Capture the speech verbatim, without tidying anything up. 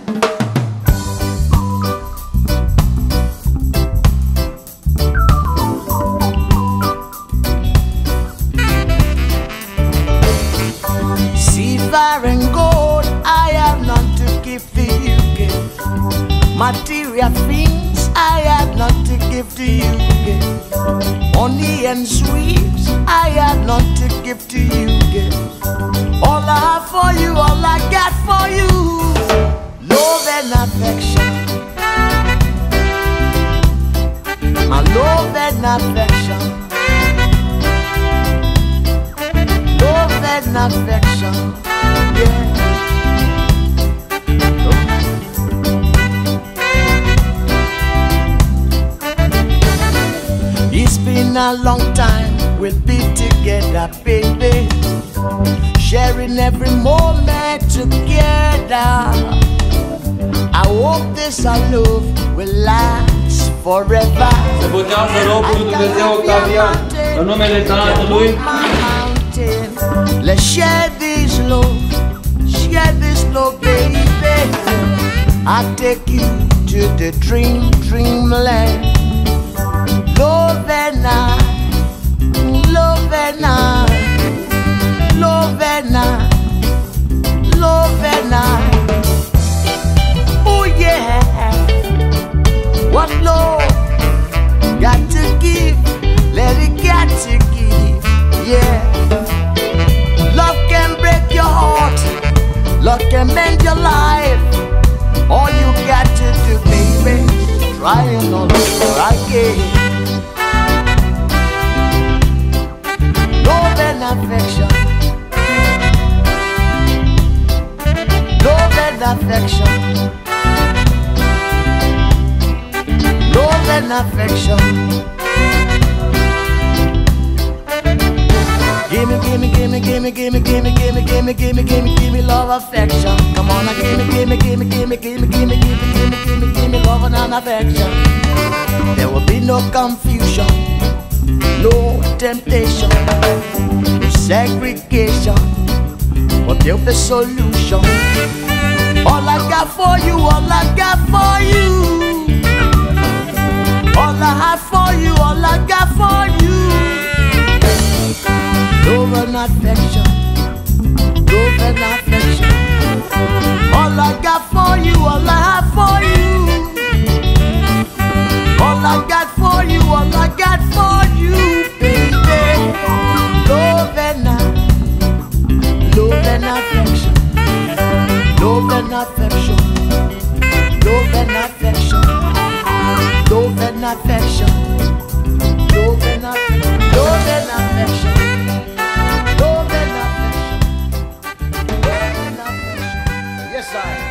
Silver and gold, I have none to give to you, gift. Material things, I have none to give to you, gift. Honey and sweets, I have none to give to you, gift. All I have for you, all I got for you, love and affection. My love and affection. Love and affection, yeah. It's been a long time we'll be together, baby, sharing every moment together. I hope this our love will last forever. Se puteam să rog lui Dumnezeu Octavian, în numele Tatălui. Let's share this love, share this love, baby. I'll take you to the dream, dreamland. Love and I, love and I, love and I, love and I. Oh yeah, what love got to give, let it got to give, yeah. Love can break your heart, love can mend your life. All you got to do, baby, trying all over again. Love and affection, love and affection, love and affection. Gimme, gimme, gimme, gimme, gimme, gimme, gimme, gimme, gimme, gimme, gimme love, affection. Come on, now gimme, gimme, gimme, gimme, gimme, gimme, gimme, gimme, gimme, gimme love and affection. There will be no confusion, no temptation, no segregation, but there'll be solution. All I got for you, all I got for you, all I have for you, all I got for you. Love and affection, love and affection. All I got for you, all I have for you. All I got for you, all I got for you, baby. Love and I, love and affection, love and affection, love and affection, love and affection, love and affection, love and affection. Yes, I.